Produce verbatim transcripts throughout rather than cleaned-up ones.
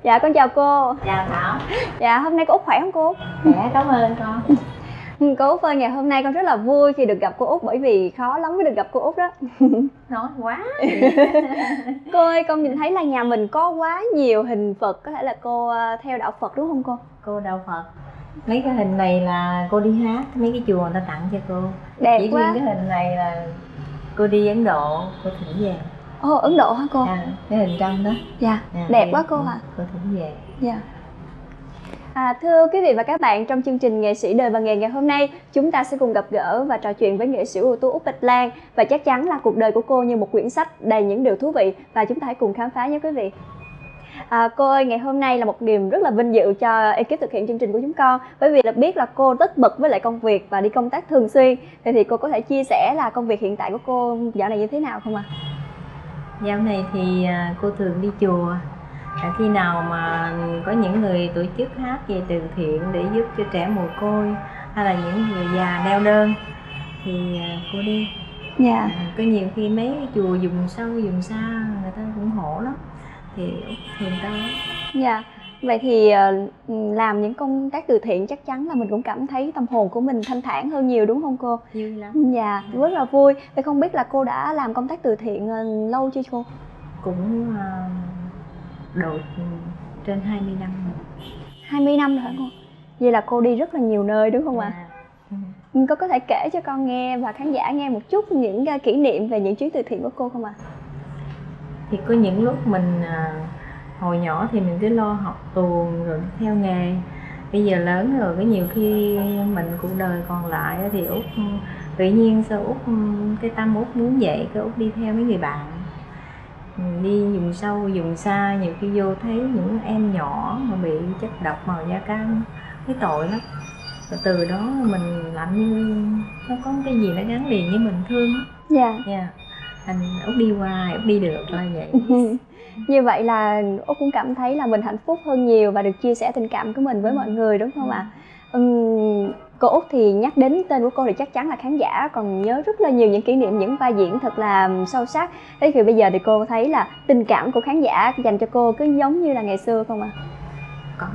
Dạ con chào cô. Chào Thảo. Dạ hôm nay cô Út khỏe không cô Út? Khỏe, cảm ơn con. Cô Út ơi, ngày hôm nay con rất là vui khi được gặp cô Út, bởi vì khó lắm mới được gặp cô Út đó. Nói quá. Cô ơi, con nhìn thấy là nhà mình có quá nhiều hình Phật, có thể là cô theo đạo Phật đúng không cô? Cô đạo Phật. Mấy cái hình này là cô đi hát, mấy cái chùa người ta tặng cho cô. Đẹp Chỉ quá. riêng cái hình này là cô đi Ấn Độ, cô thỉnh về. Ồ, Ấn Độ hả cô? À, cái hình trong đó. Dạ, À, đẹp quá cô hả? Cô thỉnh về. Dạ. À, thưa quý vị và các bạn, trong chương trình Nghệ sĩ đời và nghề ngày hôm nay, chúng ta sẽ cùng gặp gỡ và trò chuyện với nghệ sĩ ưu tú Út Bạch Lan. Và chắc chắn là cuộc đời của cô như một quyển sách đầy những điều thú vị, và chúng ta hãy cùng khám phá nhé quý vị. À, cô ơi, ngày hôm nay là một niềm rất là vinh dự cho ekip thực hiện chương trình của chúng con, bởi vì là biết là cô tất bật với lại công việc và đi công tác thường xuyên. Thì, thì cô có thể chia sẻ là công việc hiện tại của cô dạo này như thế nào không ạ? À? Dạo này thì cô thường đi chùa. Khi nào mà có những người tổ chức hát về từ thiện để giúp cho trẻ mồ côi hay là những người già neo đơn thì cô đi. Dạ. À, có nhiều khi mấy chùa vùng sâu vùng xa người ta ủng hộ lắm thì Út thường tới. Dạ. Vậy thì làm những công tác từ thiện chắc chắn là mình cũng cảm thấy tâm hồn của mình thanh thản hơn nhiều đúng không cô? Vui lắm. Dạ, rất là vui. Vậy không biết là cô đã làm công tác từ thiện lâu chưa cô? Cũng độ trên hai mươi năm rồi. hai mươi năm rồi hả cô? Vậy là cô đi rất là nhiều nơi đúng không ạ? À? Ừ. Cô có thể kể cho con nghe và khán giả nghe một chút những kỷ niệm về những chuyến từ thiện của cô không ạ? À? Thì có những lúc mình hồi nhỏ thì mình cứ lo học tuồng rồi theo nghề. Bây giờ lớn rồi có nhiều khi mình cuộc đời còn lại thì Út tự nhiên sao Út cái tâm Út muốn vậy, cái Út đi theo mấy người bạn. Đi vùng sâu vùng xa, nhiều khi vô thấy những em nhỏ mà bị chất độc màu da cam, thấy tội lắm. Và từ đó mình làm như nó có cái gì nó gắn liền với mình, thương. Dạ. Dạ. Thành Út đi qua, Út đi được là vậy. Như vậy là Út cũng cảm thấy là mình hạnh phúc hơn nhiều và được chia sẻ tình cảm của mình với ừ. mọi người đúng không ạ? Ừ. Uhm, cô Út thì nhắc đến tên của cô thì chắc chắn là khán giả còn nhớ rất là nhiều những kỷ niệm, những vai diễn thật là sâu sắc. Thế thì bây giờ thì cô thấy là tình cảm của khán giả dành cho cô cứ giống như là ngày xưa không ạ? À? Có.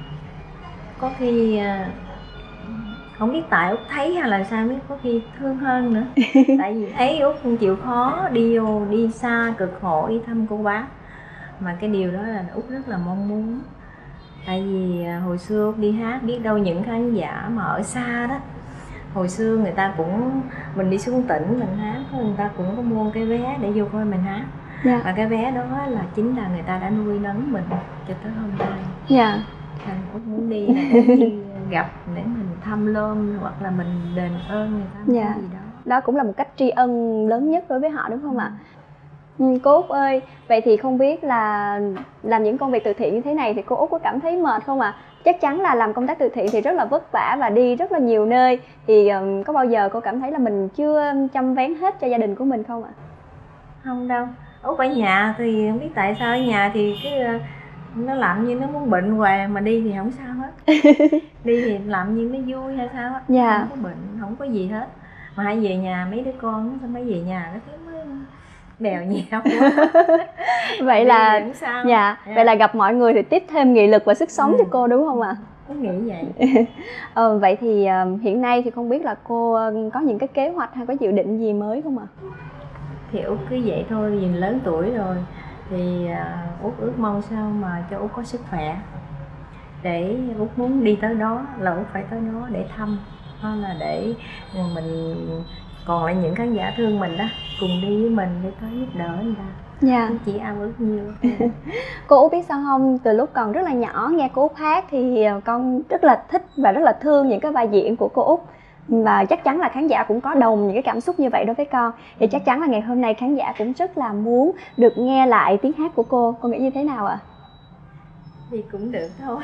Có khi không biết tại Út thấy hay là sao, biết có khi thương hơn nữa. Tại vì thấy Út không chịu khó đi vô đi xa cực khổ đi thăm cô bác, mà cái điều đó là Út rất là mong muốn. Tại vì hồi xưa Út đi hát biết đâu những khán giả mà ở xa đó, hồi xưa người ta cũng mình đi xuống tỉnh mình hát, người ta cũng có mua cái vé để vô coi mình hát. Dạ. Và cái vé đó là chính là người ta đã nuôi nấng mình cho tới hôm nay. Dạ. Thành Út muốn đi là để đi gặp để mình thăm lôm hoặc là mình đền ơn người ta. Dạ. Gì đó. Đó cũng là một cách tri ân lớn nhất đối với họ đúng không ạ? Ừ. Ừ, cô Út ơi, vậy thì không biết là làm những công việc từ thiện như thế này thì cô Út có cảm thấy mệt không ạ? À? Chắc chắn là làm công tác từ thiện thì rất là vất vả và đi rất là nhiều nơi, thì um, có bao giờ cô cảm thấy là mình chưa chăm vén hết cho gia đình của mình không ạ? À? Không đâu, Út ở nhà thì không biết tại sao ở nhà thì cứ nó làm như nó muốn bệnh hoài, mà đi thì không sao hết. Đi thì làm như nó vui hay sao á. Dạ. Không có bệnh, không có gì hết. Mà hãy về nhà mấy đứa con sao mới về nhà nó thấy mới bèo nhèo quá. Vậy đi là dạ, dạ, vậy là gặp mọi người thì tiếp thêm nghị lực và sức sống ừ. cho cô đúng không ạ? À? Tôi nghĩ vậy. ờ, vậy thì hiện nay thì không biết là cô có những cái kế hoạch hay có dự định gì mới không ạ? À? Thì Út cứ vậy thôi, vì lớn tuổi rồi thì Út ước mong sao mà cho Út có sức khỏe, để Út muốn đi tới đó là Út phải tới đó để thăm, hoặc là để mình còn lại những khán giả thương mình đó cùng đi với mình để tới giúp đỡ người ta. Dạ. Út chỉ ao ước nhiều. Cô Út biết sao không, từ lúc còn rất là nhỏ nghe cô Út hát thì con rất là thích và rất là thương những cái vai diễn của cô Út, và chắc chắn là khán giả cũng có đồng những cái cảm xúc như vậy đối với con. Thì chắc chắn là ngày hôm nay khán giả cũng rất là muốn được nghe lại tiếng hát của cô. Con nghĩ như thế nào ạ? À? Thì cũng được thôi.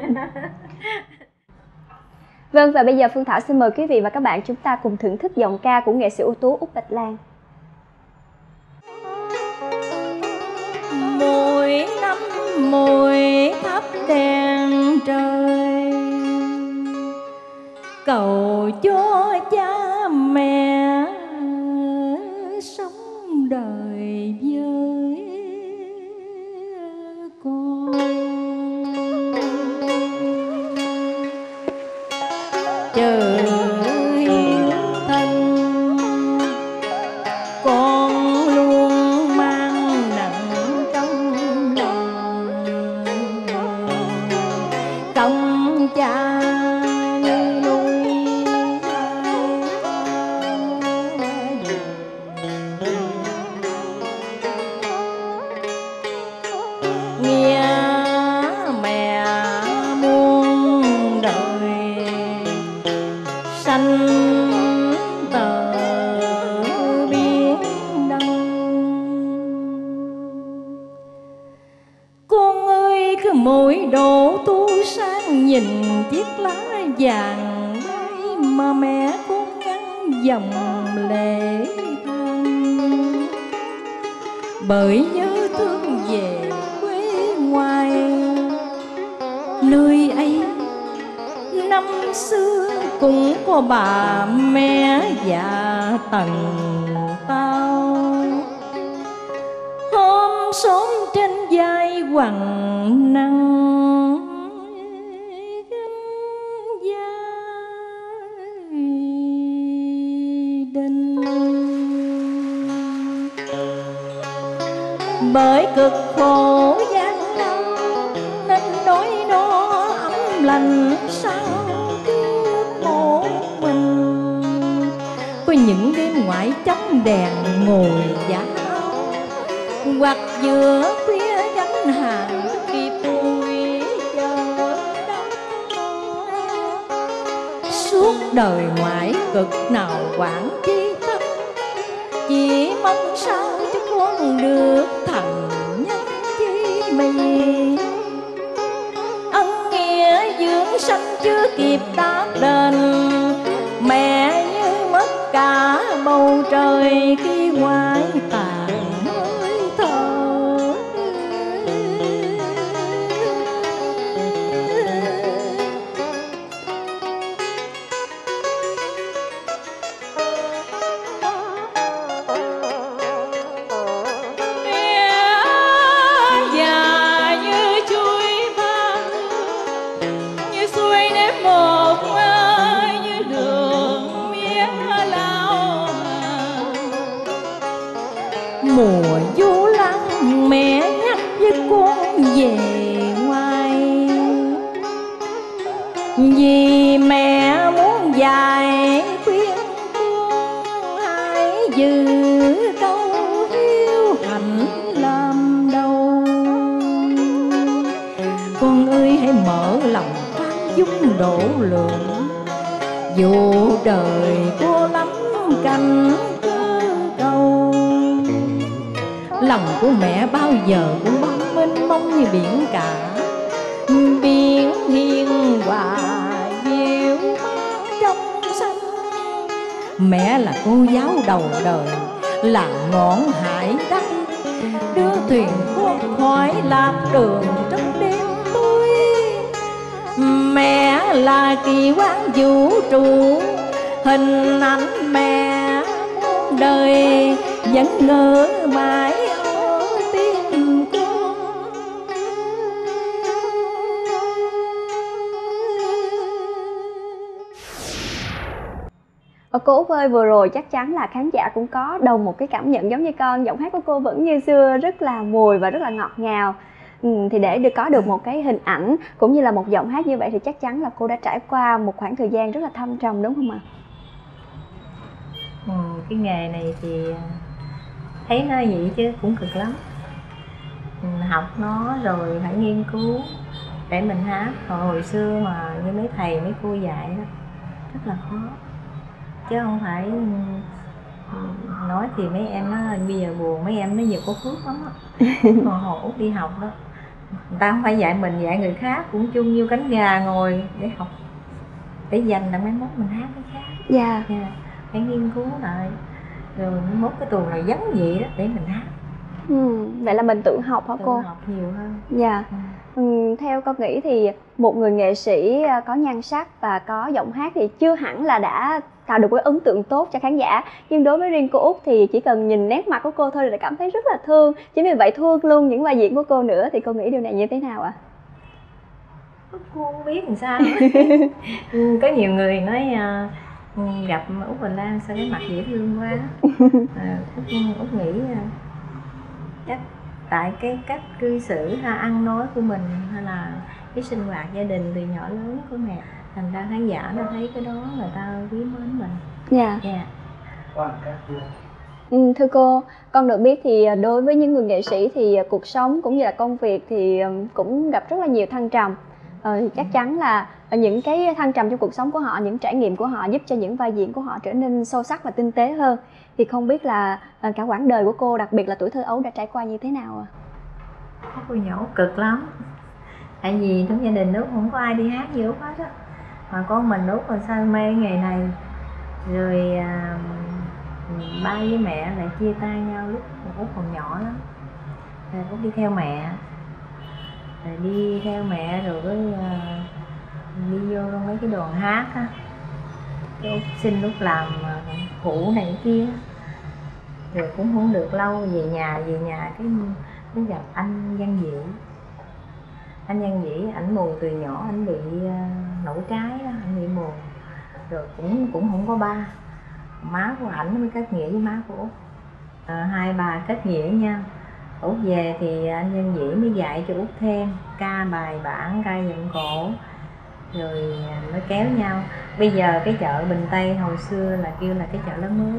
Vâng, và bây giờ Phương Thảo xin mời quý vị và các bạn chúng ta cùng thưởng thức giọng ca của nghệ sĩ ưu tú Út Bạch Lan. Mỗi năm mỗi thắp đèn trời, cầu cho cha mẹ sống đời với con. chờ hiếu thân, con luôn mang nặng trong lòng, công cha nuôi nghe mẹ muôn đời sanh tờ biến đông. Con ơi cứ mỗi độ tu sang nhìn chiếc lá vàng bay mà mẹ con ngăn dòng lệ than, bởi nhớ thương về quê ngoài nơi ấy năm xưa cũng có bà mẹ già tần tao, hôm xóm trên vai quằn nắng gánh gia đình. Bởi cực khổ gian lao nên nỗi no ấm lành sao cứ một mình. Có những đêm ngoại chấm đèn ngồi giả hoặc giữa khuya gánh hàng kịp tuổi chờ đông. Suốt đời ngoại cực nào quản chi thân, chỉ mong sao cho con được thành nhân chi mì. Ân nghĩa dưỡng sanh chưa kịp tác đền, mẹ như mất cả bầu trời khi ngoại tàn hơi thở. Mùa du lăng mẹ nhắc với con về ngoài, vì mẹ muốn dạy khuyên con hãy giữ câu hiếu hạnh làm đầu. Con ơi hãy mở lòng khoan dung độ lượng, dù đời cô lắm cảnh cầu. Lòng của mẹ bao giờ cũng bóng mênh mông như biển cả, biển hiền hòa diệu mang trong xanh. Mẹ là cô giáo đầu đời, là ngọn hải đăng, đưa thuyền thoát khỏi lạc đường trong đêm tối. Mẹ là kỳ quan vũ trụ, hình ảnh mẹ muôn đời vẫn ngỡ mãi ở tim con. Ở cô Út ơi, vừa rồi chắc chắn là khán giả cũng có đồng một cái cảm nhận giống như con. Giọng hát của cô vẫn như xưa, rất là mùi và rất là ngọt ngào. Ừ, thì để được có được một cái hình ảnh cũng như là một giọng hát như vậy thì chắc chắn là cô đã trải qua một khoảng thời gian rất là thăng trầm, đúng không ạ? Ừ, cái nghề này thì thấy nó vậy chứ cũng cực lắm. Mình học nó rồi phải nghiên cứu để mình hát. Hồi, hồi xưa mà như mấy thầy mấy cô dạy đó rất là khó, chứ không phải nói thì mấy em nó bây giờ buồn, mấy em nó giờ có phước lắm á. Còn hồi Út đi học đó, người ta không phải dạy mình, dạy người khác cũng chung như cánh gà ngồi để học, để dành là mấy mốt mình hát cái khác. Dạ. Yeah. Phải nghiên cứu lại rồi mấy mốt cái tuồng này giống vậy đó để mình hát. Ừ, vậy là mình tự học hả tự cô? học nhiều hơn. Dạ. Ừ. Ừ, theo con nghĩ thì một người nghệ sĩ có nhan sắc và có giọng hát thì chưa hẳn là đã tạo được cái ấn tượng tốt cho khán giả, nhưng đối với riêng cô Út thì chỉ cần nhìn nét mặt của cô thôi là đã cảm thấy rất là thương. Chính vì vậy thương luôn những vai diễn của cô nữa, thì cô nghĩ điều này như thế nào ạ? cô không biết làm sao. Có nhiều người nói uh, gặp Út Hoành Lang sao cái mặt dễ thương quá. À, Út, Út nghĩ uh, chắc tại cái cách cư xử ha, ăn nói của mình hay là cái sinh hoạt gia đình từ nhỏ lớn của mẹ, thành ra khán giả nó thấy cái đó người ta quý mến mình. Dạ. Dạ. Ừ, thưa cô, con được biết thì đối với những người nghệ sĩ thì cuộc sống cũng như là công việc thì cũng gặp rất là nhiều thăng trầm. Ờ, chắc chắn là những cái thăng trầm trong cuộc sống của họ, những trải nghiệm của họ giúp cho những vai diễn của họ trở nên sâu sắc và tinh tế hơn. Thì không biết là cả quãng đời của cô, đặc biệt là tuổi thơ ấu đã trải qua như thế nào ạ? À? Cô nhỏ cực lắm. Tại vì trong gia đình Út không có ai đi hát gì Út hết á. Mà con mình Út còn say mê nghề này. Rồi à, ba với mẹ lại chia tay nhau lúc Út còn nhỏ lắm. Rồi Út đi theo mẹ. Rồi đi theo mẹ rồi với uh, đi vô trong mấy cái đoàn hát á. Cái Út xin Út làm phụ này cái kia. Rồi cũng không được lâu, về nhà về nhà cái mới gặp anh Văn Dĩ. Anh Văn Dĩ ảnh mù từ nhỏ, ảnh bị uh, nổi trái đó, ảnh bị mù. Rồi cũng cũng không có ba. Má của ảnh mới kết nghĩa với má của Út. À, hai bà kết nghĩa nha. Út về thì anh Văn Dĩ mới dạy cho Út thêm ca bài bản, ca giọng cổ, rồi mới kéo nhau. Bây giờ cái chợ Bình Tây hồi xưa là kêu là cái chợ Lớn Mới.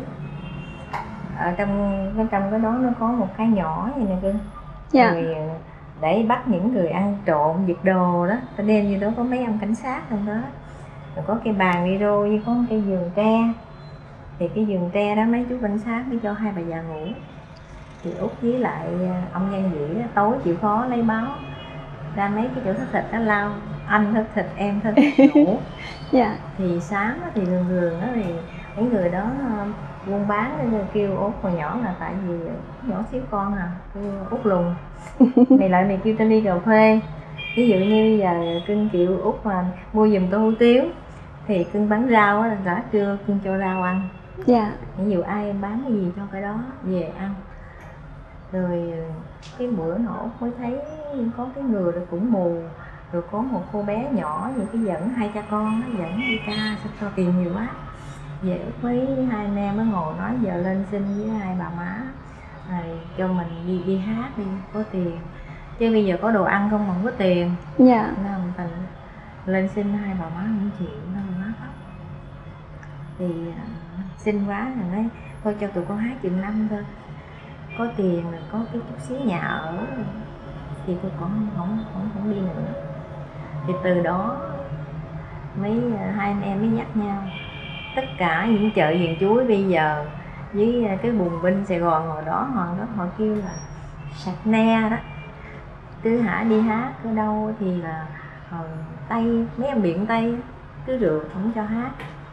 Ở trong trong cái đó nó có một cái nhỏ vậy nè cưng. Dạ. Rồi để bắt những người ăn trộm giật đồ đó, ta đem như đó có mấy ông cảnh sát trong đó. Rồi có cây bàn đi rô với có cây giường tre. Thì cái giường tre đó mấy chú cảnh sát mới cho hai bà già ngủ. Thì Út với lại ông Văn Dĩ đó, tối chịu khó lấy báo ra mấy cái chỗ thất thịt đó lao, anh thất thịt em thất thịt ngủ. Dạ. Thì sáng đó, thì thường thường đó thì mấy người đó buôn bán nên kêu Út hồi nhỏ là tại vì nhỏ xíu con à, kêu Út lùn. Mày lại mày kêu tao ly cà phê. Ví dụ như bây giờ cưng kêu Út mà mua giùm tô hủ tiếu thì cưng bán rau á, đã trưa cưng cho rau ăn. Dạ. Ví dụ ai em bán cái gì cho cái đó về ăn. Rồi cái bữa nọ mới thấy có cái người rồi cũng mù. Rồi có một cô bé nhỏ vậy cái dẫn hai cha con nó dẫn đi ca, sao cho tiền nhiều quá. Về với hai anh em mới ngồi nói giờ lên xin với hai bà má rồi cho mình đi đi hát đi, có tiền. Chứ bây giờ có đồ ăn không mà không có tiền. Dạ. Nên mình lên xin hai bà má không chịu, nên má khóc. Thì xin quá rồi nói thôi cho tụi con hát chừng năm thôi, có tiền rồi có cái chút xíu nhà ở thì tôi còn không không không đi nữa. Thì từ đó mấy hai anh em mới dắt nhau. Tất cả những chợ vườn chuối bây giờ với cái bùng binh Sài Gòn hồi đó họ đó họ kêu là sạch ne đó, cứ hả đi hát ở đâu thì là hồi Tây, mấy em biển Tây cứ rượt không cho hát.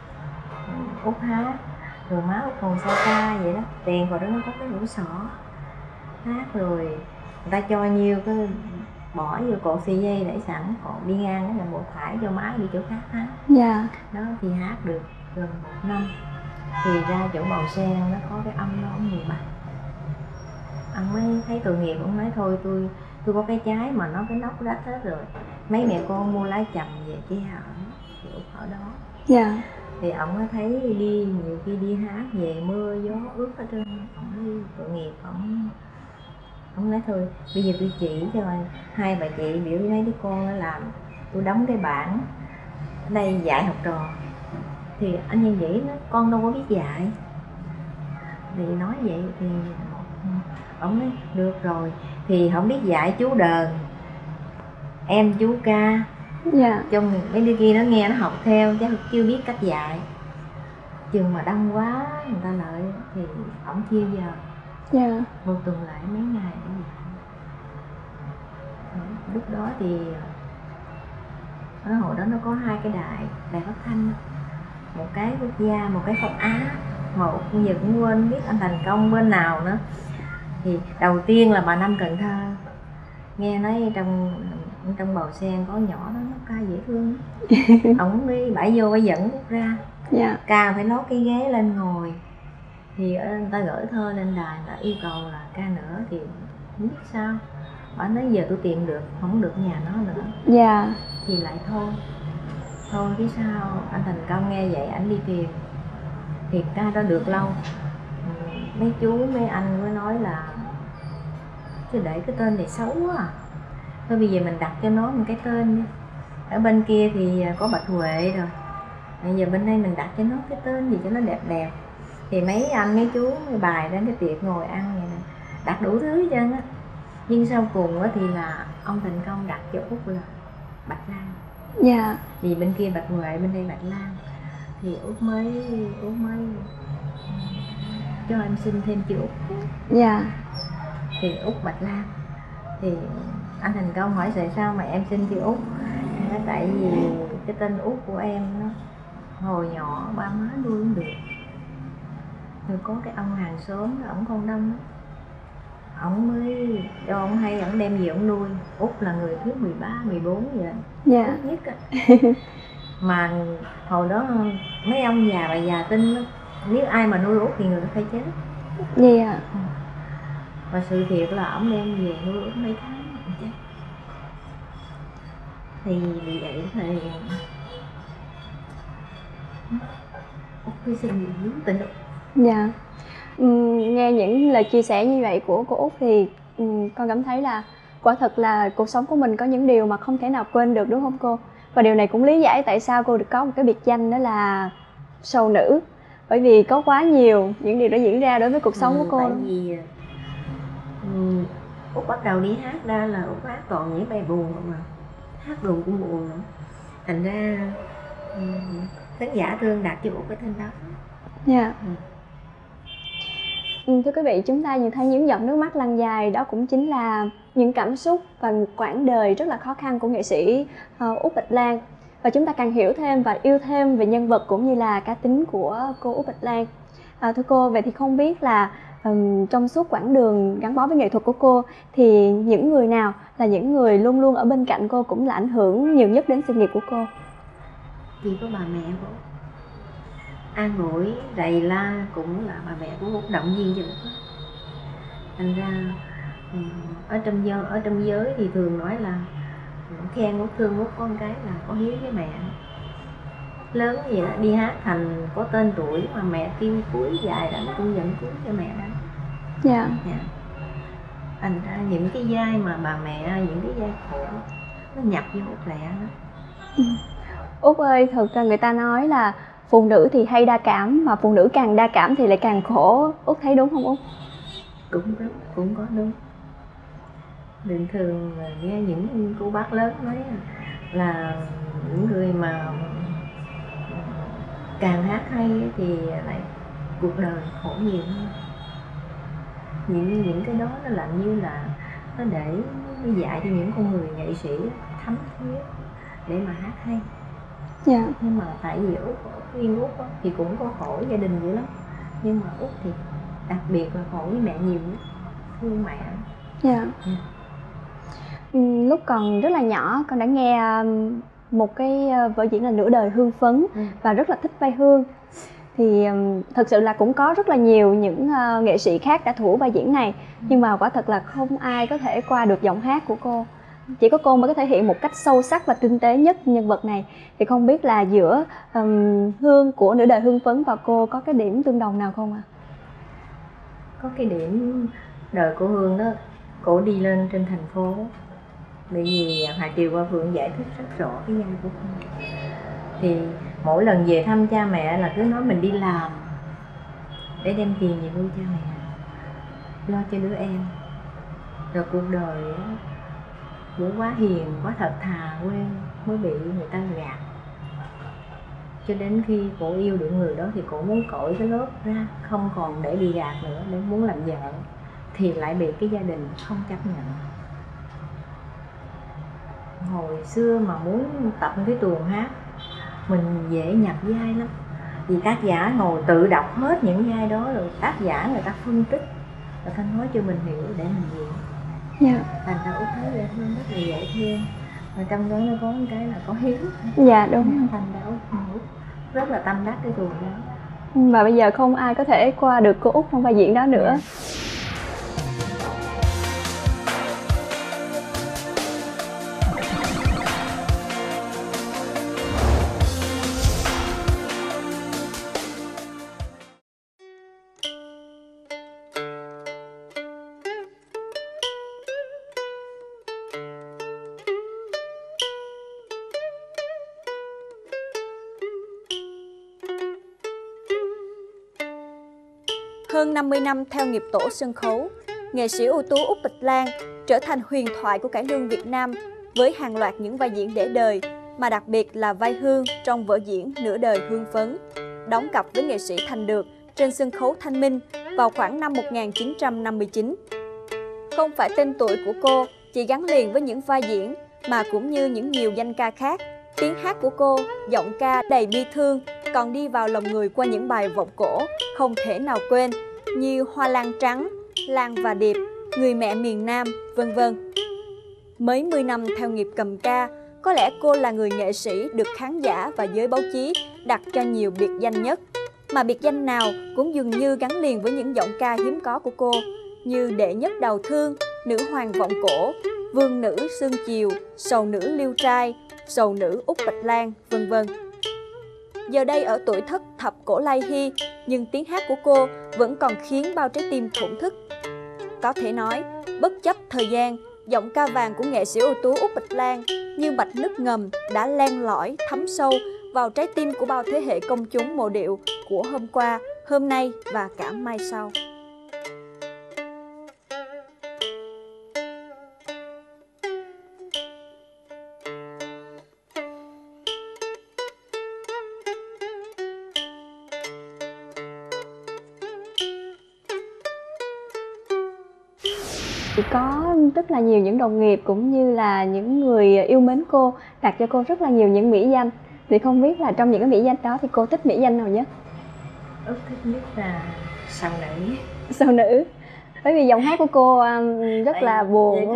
Út hát rồi má Út còn sao ca vậy đó, tiền vào đó nó có cái lỗ xỏ hát. Rồi người ta cho nhiều cái bỏ vô cột xì dây để sẵn, còn đi ngang đó là bộ thải cho má đi chỗ khác hát. Dạ. Đó thì hát được gần một năm thì ra chỗ Bầu Sen nó có cái âm đó ông người bạch. Ông mới thấy tội nghiệp, ông nói thôi tôi tôi có cái trái mà nó cái nóc rách hết rồi, mấy mẹ con mua lá chầm về chứ ở chỗ ở đó. Dạ. Thì ông mới thấy đi nhiều khi đi hát về mưa gió ướt hết trơn, ông mới tội nghiệp, ông ông nói thôi bây giờ tôi chỉ cho hai bà chị biểu với mấy đứa con nó làm, tôi đóng cái bảng ở đây dạy học trò. Thì anh Nhân Dĩ nói con đâu có biết dạy. Thì nói vậy thì ông nói được rồi thì không biết dạy chú đờn, em chú ca. Dạ. Cho mấy đứa kia nó nghe nó học theo chứ chưa biết cách dạy. Chừng mà đông quá người ta lợi thì ổng chia giờ. Dạ. Một tuần lại mấy ngày để dạy. Lúc đó thì ở hồi đó nó có hai cái đài, đài phát thanh, một cái quốc gia, một cái Phong Á. Mà bây giờ cũng quên biết anh thành công bên nào nữa. Thì đầu tiên là bà Năm Cần Thơ, nghe nói trong trong Bầu Sen có nhỏ đó nó ca dễ thương. Ổng đi bãi vô bãi dẫn Út ra. Dạ. Ca phải lót cái ghế lên ngồi. Thì người ta gửi thơ lên đài là yêu cầu là ca nữa thì không biết sao. Bà nói giờ tôi tìm được, không được nhà nó nữa. Dạ. thì lại thôi thôi cái sao anh Thành Công nghe vậy ảnh đi tìm, thiệt ra đó được lâu. Ừ, mấy chú mấy anh mới nói là chứ để cái tên này xấu quá à, thôi bây giờ mình đặt cho nó một cái tên đi. Ở bên kia thì có Bạch Huệ rồi, bây giờ bên đây mình đặt cho nó cái tên gì cho nó đẹp đẹp. Thì mấy anh mấy chú mới bài đến cái tiệc ngồi ăn vậy nè, đặt đủ thứ hết trơn á. Nhưng sau cùng thì là ông Thành Công đặt cho Út là Bạch Lan. Dạ. Yeah. Vì bên kia Bạch Huệ, bên đây Bạch Lan, thì Út mới Út mới cho em xin thêm chữ Út. Dạ. Yeah. Thì Út Bạch Lan. Thì anh Thành Công hỏi tại sao mà em xin chữ Út? Tại vì cái tên Út của em nó hồi nhỏ ba má nuôi không được, rồi có cái ông hàng xóm ổng con đông, ổng mới cho ổng hay, ổng đem về ổng nuôi. Út là người thứ mười ba, mười bốn vậy. Dạ. Út nhất á. Mà hồi đó mấy ông già bà già tin đó, nếu ai mà nuôi Út thì người ta phải chết. Dạ. Yeah. Và sự thiệt là ổng đem về nuôi Út mấy tháng ổng chết. Thì vì vậy thì Út cứ xin dưỡng tình Út. Dạ. Uhm, nghe những lời chia sẻ như vậy của cô Út thì um, con cảm thấy là quả thật là cuộc sống của mình có những điều mà không thể nào quên được, đúng không cô? Và điều này cũng lý giải tại sao cô được có một cái biệt danh đó là sầu nữ, bởi vì có quá nhiều những điều đã diễn ra đối với cuộc sống ừ, của cô. Tại vì um, Út bắt đầu đi hát ra là Út hát toàn những bài buồn mà hát buồn cũng buồn nữa, thành ra um, khán giả thương đặt cho Út cái tên đó. Dạ. Yeah. Ừ. Thưa quý vị, chúng ta nhìn thấy những giọt nước mắt lăn dài, đó cũng chính là những cảm xúc và một quãng đời rất là khó khăn của nghệ sĩ uh, Út Bạch Lan. Và chúng ta càng hiểu thêm và yêu thêm về nhân vật cũng như là cá tính của cô Út Bạch Lan. À, thưa cô, vậy thì không biết là um, trong suốt quãng đường gắn bó với nghệ thuật của cô thì những người nào là những người luôn luôn ở bên cạnh cô, cũng là ảnh hưởng nhiều nhất đến sự nghiệp của cô? Chỉ có bà mẹ của Út. An ủi rầy la cũng là bà mẹ của Út động viên cho Út. Thành ra ở trong giới, ở trong giới thì thường nói là khen Út, thương Út con cái là có hiếu với mẹ. Lớn gì đó đi hát thành có tên tuổi mà mẹ kêu cuối dài là cũng vẫn cuối cho mẹ đó. Dạ. Yeah. Yeah. Thành ra những cái vai mà bà mẹ, những cái vai khổ nó nhập vô Út lẹ đó. Ừ. Út ơi, thực ra người ta nói là phụ nữ thì hay đa cảm, mà phụ nữ càng đa cảm thì lại càng khổ. Út thấy đúng không Út? Cũng đúng, cũng có đúng. Bình thường nghe những cô bác lớn nói là những người mà càng hát hay thì lại cuộc đời khổ nhiều hơn. Những những cái đó nó làm như là nó để nó dạy cho những con người nghệ sĩ thấm thía để mà hát hay. Dạ. Yeah. Nhưng mà tại vì Út, riêng Út thì cũng có khổ gia đình dữ lắm, nhưng mà Út thì đặc biệt là khổ với mẹ nhiều nhất, thương mẹ. Dạ. Yeah. Yeah. Ừ, lúc còn rất là nhỏ con đã nghe một cái vở diễn là Nửa Đời Hương Phấn. Ừ. Và rất là thích vai Hương. Thì um, thật sự là cũng có rất là nhiều những uh, nghệ sĩ khác đã thủ vai diễn này. Ừ. Nhưng mà quả thật là không ai có thể qua được giọng hát của cô. Chỉ có cô mới có thể hiện một cách sâu sắc và tinh tế nhất nhân vật này. Thì không biết là giữa um, Hương của Nửa Đời Hương Phấn và cô có cái điểm tương đồng nào không ạ? À? Có cái điểm đời của Hương đó, cổ đi lên trên thành phố. Bởi vì Hà Triều Qua Phượng giải thích rất rõ cái vai của cô. Thì mỗi lần về thăm cha mẹ là cứ nói mình đi làm để đem tiền về nuôi cha mẹ, lo cho đứa em. Rồi cuộc đời cũng quá hiền, quá thật thà quen mới bị người ta gạt. Cho đến khi cổ yêu được người đó thì cổ muốn cởi cái lớp ra, không còn để bị gạt nữa, để muốn làm vợ thì lại bị cái gia đình không chấp nhận. Hồi xưa mà muốn tập cái tuồng hát mình dễ nhập vai lắm, vì tác giả ngồi tự đọc hết những vai đó rồi tác giả người ta phân tích, người ta nói cho mình hiểu để mình diễn. Dạ. Thành ra Út thấy dễ thương, rất là dễ thương. Mà trong đó nó có một cái là có hiếu. Dạ đúng. Thành ra Út rất là tâm đắc cái tuồng đó. Mà bây giờ không ai có thể qua được cô Út trong vai diễn đó nữa. Dạ. Hơn năm mươi năm theo nghiệp tổ sân khấu, nghệ sĩ ưu tú Út Bạch Lan trở thành huyền thoại của cải lương Việt Nam với hàng loạt những vai diễn để đời, mà đặc biệt là vai Hương trong vở diễn Nửa đời hương phấn, đóng cặp với nghệ sĩ Thành Được trên sân khấu Thanh Minh vào khoảng năm một nghìn chín trăm năm mươi chín. Không phải tên tuổi của cô chỉ gắn liền với những vai diễn, mà cũng như những nhiều danh ca khác, tiếng hát của cô, giọng ca đầy bi thương, còn đi vào lòng người qua những bài vọng cổ không thể nào quên như Hoa Lan Trắng, Lan và Điệp, Người mẹ miền Nam, vân vân. Mấy mươi năm theo nghiệp cầm ca, có lẽ cô là người nghệ sĩ được khán giả và giới báo chí đặt cho nhiều biệt danh nhất. Mà biệt danh nào cũng dường như gắn liền với những giọng ca hiếm có của cô, như Đệ nhất Đào Thương, Nữ hoàng vọng cổ, Vương nữ Sương Chiều, Sầu nữ Liêu Trai, Sầu nữ Út Bạch Lan, vân vân. Giờ đây ở tuổi thất thập cổ lai hy, nhưng tiếng hát của cô vẫn còn khiến bao trái tim thổn thức. Có thể nói, bất chấp thời gian, giọng ca vàng của nghệ sĩ ưu tú Út Bạch Lan như mạch nước ngầm đã len lỏi thấm sâu vào trái tim của bao thế hệ công chúng mộ điệu của hôm qua, hôm nay và cả mai sau. Thì có rất là nhiều những đồng nghiệp cũng như là những người yêu mến cô đặt cho cô rất là nhiều những mỹ danh. Thì không biết là trong những cái mỹ danh đó thì cô thích mỹ danh nào nhất? Út thích nhất là Sầu nữ. Sầu nữ. Bởi vì giọng hát của cô um, rất Tại là buồn.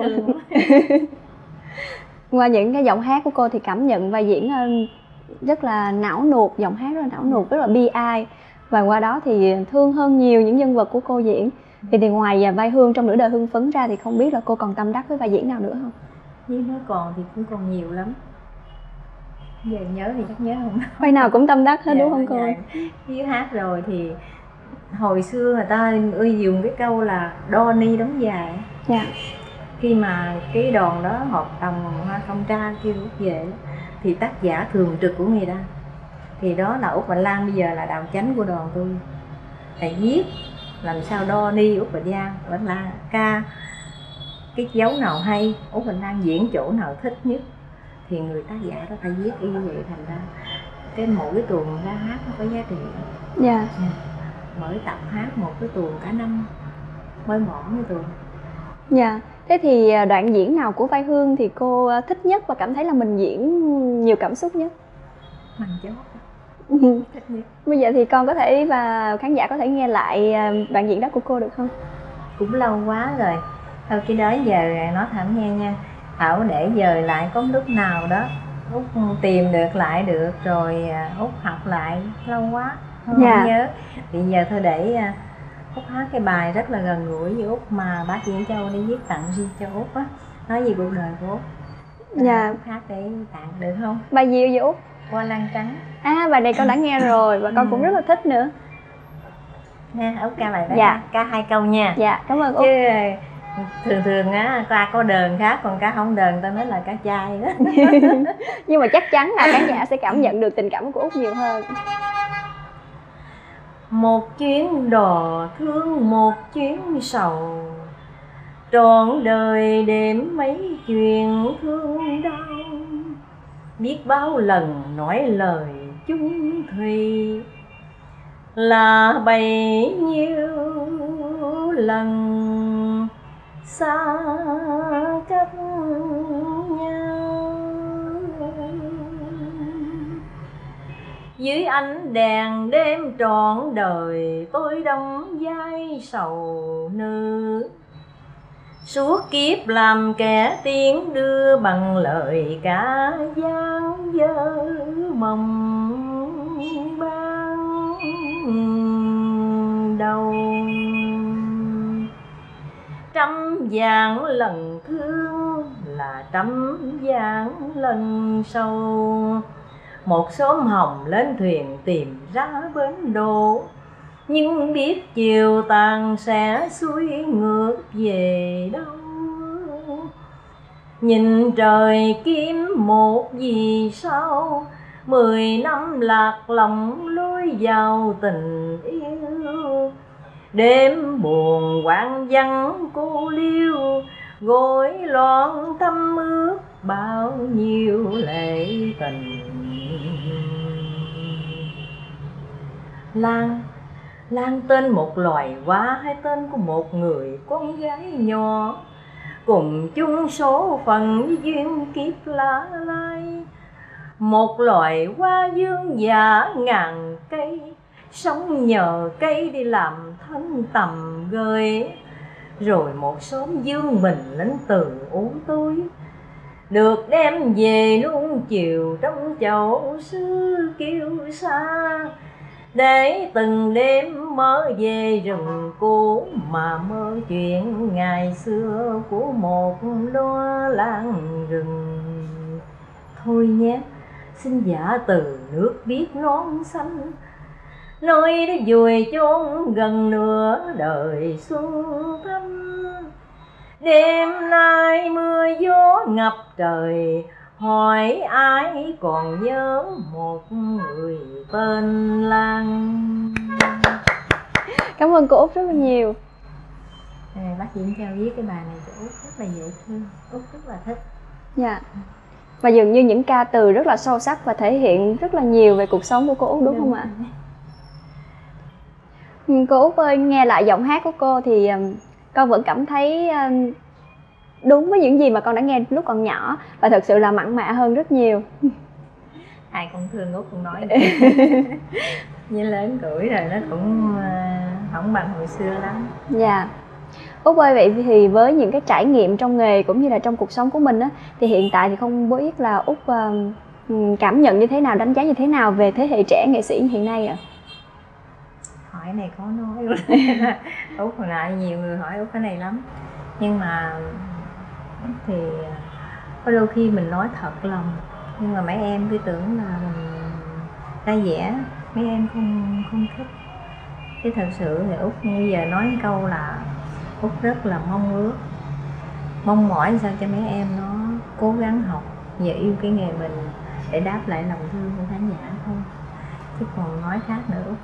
Qua những cái giọng hát của cô thì cảm nhận vai diễn um, rất là não nuột, giọng hát rất là não nuột, rất là bi ai. Và qua đó thì thương hơn nhiều những nhân vật của cô diễn. Thì, thì ngoài vai Hương trong Nửa đời hương phấn ra thì không biết là cô còn tâm đắc với vai diễn nào nữa không? Nếu nói còn thì cũng còn nhiều lắm. Giờ nhớ thì chắc nhớ không? Vai nào cũng tâm đắc hết dạ, đúng không cô? Dạ. Khi hát rồi thì hồi xưa người ta ưa dùng cái câu là đo ni đóng dài. Dạ. Khi mà cái đoàn đó hợp đồng Hoa Công Tra kêu Út về thì tác giả thường trực của người ta thì đó là Út Bạch Lan, bây giờ là đạo chánh của đoàn tôi. Thầy viết làm sao đo ni Út Bạch Lan, Bạch Lan ca cái dấu nào hay, Út Bạch Lan diễn chỗ nào thích nhất thì người tác giả đó phải viết y vậy, thành ra cái mỗi cái tuồng ra hát nó có giá trị. Dạ. Mỗi tập hát một cái tuồng cả năm mới mỏm cái tuồng. Dạ. Thế thì đoạn diễn nào của vai Hương thì cô thích nhất và cảm thấy là mình diễn nhiều cảm xúc nhất? Màn chót. Thích nhất. Bây giờ thì con có thể và khán giả có thể nghe lại đoạn diễn đó của cô được không? Cũng lâu quá rồi. Thôi cái đó giờ nói thẳng nghe nha. Thảo để dời lại có lúc nào đó Út tìm được lại được rồi Út học lại, lâu quá không, dạ. Không nhớ. Thì giờ thôi để Út hát cái bài rất là gần gũi với Út mà bác Diễn Châu đi viết tặng riêng cho Út á, nói về cuộc đời của Út. Dạ. Út hát để tặng được không? Bài gì vậy Út? Hoa Lan Trắng. À, bài này con đã nghe rồi và con cũng rất là thích nữa. Nha, Út ca bài đó. Dạ. Ca hai câu nha. Dạ, cảm ơn Út. Chứ thường thường á ca có đờn khác, còn ca không đờn ta nói là ca trai đó. Nhưng mà chắc chắn là khán giả sẽ cảm nhận được tình cảm của Út nhiều hơn. Một chuyến đò thương, một chuyến sầu, trọn đời đêm mấy chuyện thương đau. Biết bao lần nói lời chung thủy, là bấy nhiêu lần xa cách nhau. Dưới ánh đèn đêm trọn đời tôi đóng vai sầu nữ, suốt kiếp làm kẻ tiếng đưa bằng lời ca dáng dơ mộng ban đầu. Trăm vạn lần thương là trăm vạn lần sâu, một xóm hồng lên thuyền tìm ra bến đỗ, nhưng biết chiều tàn sẽ xuôi ngược về đâu. Nhìn trời kiếm một vì sao, mười năm lạc lòng lối vào tình yêu. đêm buồn quang vắng cô liêu, gối loạn thăm ước bao nhiêu lệ tình. Lan, Lan tên một loài hoa hay tên của một người con gái nhỏ, cùng chung số phận với duyên kiếp lá lai. Một loài hoa dương giả ngàn cây, sống nhờ cây đi làm thân tầm gơi. Rồi một sớm dương mình lên từ u tối, được đem về nuông chiều trong chậu sứ kiêu sa. Để từng đêm mơ về rừng cũ, mà mơ chuyện ngày xưa của một loa lan rừng. Thôi nhé, xin giả từ nước biếc non xanh, nơi đã vùi chôn gần nửa đời xuân thắm. Đêm nay mưa gió ngập trời, hỏi ai còn nhớ một người tên Lan. Cảm ơn cô Út rất là nhiều. À, bác Diễn Châu viết cái bài này cho Út rất là dễ thương, Út rất là thích. Dạ. Và dường như những ca từ rất là sâu sắc và thể hiện rất là nhiều về cuộc sống của cô Út, đúng, đúng không ạ? Cô Út ơi, nghe lại giọng hát của cô thì con vẫn cảm thấy đúng với những gì mà con đã nghe lúc còn nhỏ, và thật sự là mặn mà hơn rất nhiều. Ai cũng thương Út cũng nói như lớn tuổi rồi nó cũng không bằng hồi xưa lắm. Dạ. Út ơi, vậy thì với những cái trải nghiệm trong nghề cũng như là trong cuộc sống của mình á, thì hiện tại thì không biết là Út uh, cảm nhận như thế nào, đánh giá như thế nào về thế hệ trẻ nghệ sĩ hiện nay ạ? À? Hỏi này khó nói. Út hồi nãy nhiều người hỏi Út cái này lắm, nhưng mà thì có đôi khi mình nói thật lòng, nhưng mà mấy em cứ tưởng là mình ra vẻ, mấy em không không thích. Chứ thật sự thì Út bây giờ nói một câu là Út rất là mong ước, mong mỏi sao cho mấy em nó cố gắng học và yêu cái nghề mình để đáp lại lòng thương của khán giả thôi. Chứ còn nói khác nữa Út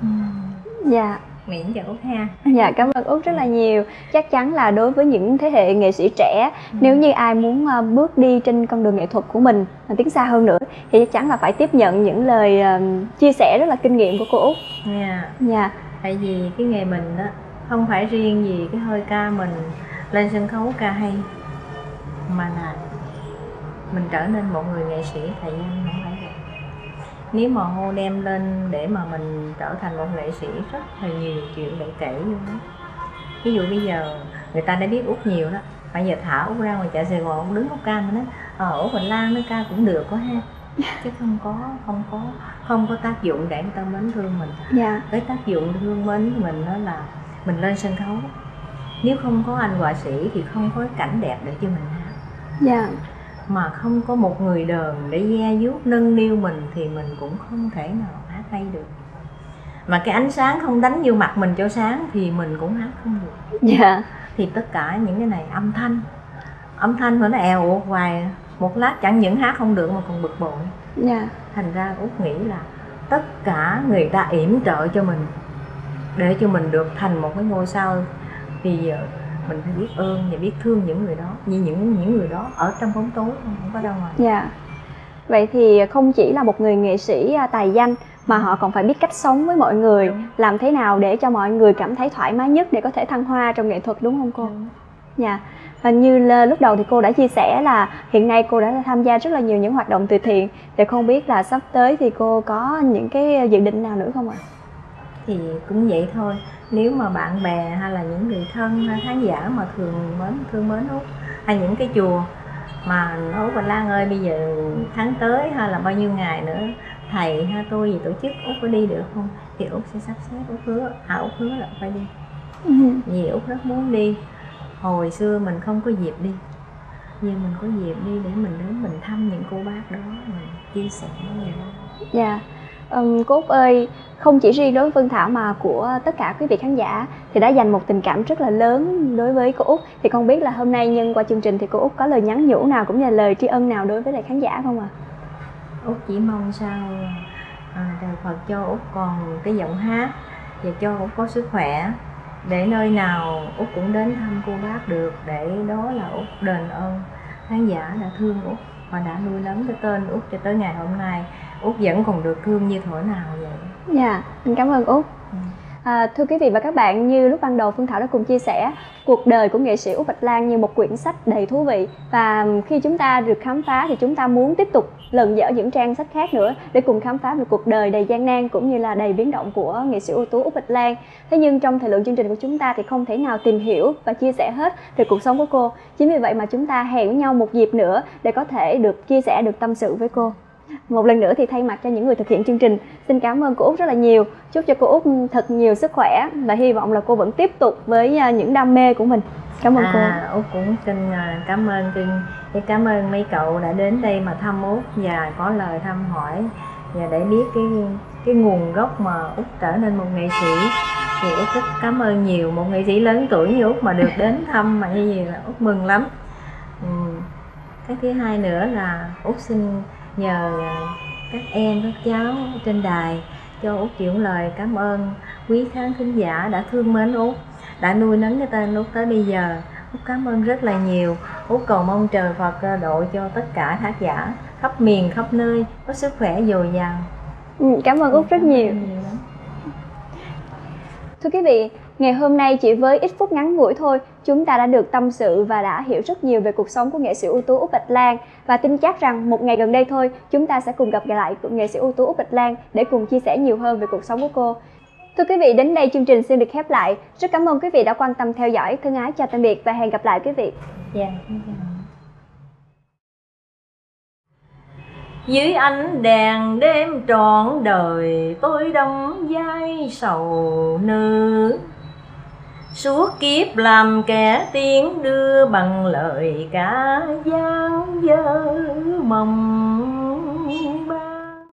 dạ miễn cho Út ha. Dạ, cảm ơn Út rất là nhiều. Chắc chắn là đối với những thế hệ nghệ sĩ trẻ, ừ. nếu như ai muốn bước đi trên con đường nghệ thuật của mình, tiến xa hơn nữa, thì chắc chắn là phải tiếp nhận những lời uh, chia sẻ rất là kinh nghiệm của cô Út. Dạ. Dạ. Tại vì cái nghề mình đó không phải riêng gì cái hơi ca mình lên sân khấu ca hay, mà là mình trở nên một người nghệ sĩ thời gian không phải vậy. Nếu mà hô đem lên để mà mình trở thành một nghệ sĩ rất là nhiều chuyện để kể luôn đó. Ví dụ bây giờ người ta đã biết Út nhiều đó, bây giờ thả Út ra ngoài chợ Sài Gòn, Út đứng Út ca mình nói ờ Út Bình Lan nó ca cũng được quá ha, chứ không có không có không có tác dụng để người ta mến thương mình. Dạ. Cái tác dụng thương mến mình đó là mình lên sân khấu, nếu không có anh họa sĩ thì không có cảnh đẹp để cho mình hát. Dạ. Mà không có một người đờn để ge vuốt nâng niu mình thì mình cũng không thể nào hát hay được. Mà cái ánh sáng không đánh vô mặt mình cho sáng thì mình cũng hát không được. Dạ. Thì tất cả những cái này âm thanh, âm thanh mà nó èo uột hoài, một lát chẳng những hát không được mà còn bực bội. Dạ. Thành ra Út nghĩ là tất cả người ta yểm trợ cho mình để cho mình được thành một cái ngôi sao, thì giờ mình phải biết ơn và biết thương những người đó, như những những người đó ở trong bóng tối không, không có đâu ngoài. Dạ. Vậy thì không chỉ là một người nghệ sĩ tài danh mà họ còn phải biết cách sống với mọi người. Đúng. Làm thế nào để cho mọi người cảm thấy thoải mái nhất để có thể thăng hoa trong nghệ thuật, đúng không cô? Đúng. Dạ. Và như lúc đầu thì cô đã chia sẻ là hiện nay cô đã tham gia rất là nhiều những hoạt động từ thiện, thì không biết là sắp tới thì cô có những cái dự định nào nữa không ạ? Thì cũng vậy thôi, nếu mà bạn bè hay là những người thân hay khán giả mà thường mến thương mến Út, hay những cái chùa mà Út Bình Lan ơi bây giờ tháng tới hay là bao nhiêu ngày nữa thầy hay tôi gì tổ chức Út có đi được không, thì Út sẽ sắp xếp. Út hứa, à Út hứa là phải đi. Ừ. Vì Út rất muốn đi. Hồi xưa mình không có dịp đi, nhưng mình có dịp đi để mình đến mình thăm những cô bác đó, mình chia sẻ với người đó. Dạ. Um, cô Út ơi, không chỉ riêng đối với Phương Thảo mà của tất cả quý vị khán giả thì đã dành một tình cảm rất là lớn đối với cô Út. Thì không biết là hôm nay nhân qua chương trình thì cô Út có lời nhắn nhủ nào cũng như là lời tri ân nào đối với lại khán giả không ạ? À? Út chỉ mong sao à, trời Phật cho Út còn cái giọng hát và cho Út có sức khỏe để nơi nào Út cũng đến thăm cô bác được, để đó là Út đền ơn khán giả đã thương Út và đã nuôi nấng cái tên Út cho tới ngày hôm nay. Út vẫn còn được thương như thuở nào vậy. Dạ, mình cảm ơn Út. Ừ. À, thưa quý vị và các bạn, như lúc ban đầu Phương Thảo đã cùng chia sẻ, cuộc đời của nghệ sĩ Út Bạch Lan như một quyển sách đầy thú vị, và khi chúng ta được khám phá thì chúng ta muốn tiếp tục lần dở những trang sách khác nữa để cùng khám phá về cuộc đời đầy gian nan cũng như là đầy biến động của nghệ sĩ ưu tú Út Bạch Lan. Thế nhưng trong thời lượng chương trình của chúng ta thì không thể nào tìm hiểu và chia sẻ hết về cuộc sống của cô. Chính vì vậy mà chúng ta hẹn với nhau một dịp nữa để có thể được chia sẻ, được tâm sự với cô. Một lần nữa thì thay mặt cho những người thực hiện chương trình, xin cảm ơn cô Út rất là nhiều. Chúc cho cô Út thật nhiều sức khỏe và hy vọng là cô vẫn tiếp tục với những đam mê của mình. Cảm ơn à, cô. Út cũng xin cảm ơn Trinh, cảm ơn mấy cậu đã đến đây mà thăm Út và có lời thăm hỏi và để biết cái cái nguồn gốc mà Út trở nên một nghệ sĩ. Thì Út rất cảm ơn nhiều, một nghệ sĩ lớn tuổi như Út mà được đến thăm mà như vậy là Út mừng lắm. Ừ. Cái thứ hai nữa là Út xin nhờ các em, các cháu trên đài cho Út chuyển lời cảm ơn quý khán thính giả đã thương mến Út, đã nuôi nấng cái tên Út tới bây giờ. Út cảm ơn rất là nhiều. Út cầu mong trời Phật độ cho tất cả tác giả khắp miền khắp nơi có sức khỏe dồi dào. Ừ, cảm ơn Út rất cảm nhiều. nhiều Thưa quý vị, ngày hôm nay chỉ với ít phút ngắn ngủi thôi, chúng ta đã được tâm sự và đã hiểu rất nhiều về cuộc sống của nghệ sĩ ưu tú Út Bạch Lan, và tin chắc rằng một ngày gần đây thôi chúng ta sẽ cùng gặp lại nghệ sĩ ưu tú Út Bạch Lan để cùng chia sẻ nhiều hơn về cuộc sống của cô. Thưa quý vị, đến đây chương trình xin được khép lại. Rất cảm ơn quý vị đã quan tâm theo dõi. Thân ái chào tạm biệt và hẹn gặp lại quý vị. Yeah. Dưới ánh đèn đêm trọn đời tôi đóng vai sầu nữ, suốt kiếp làm kẻ tiếng đưa bằng lời ca dang dở mộng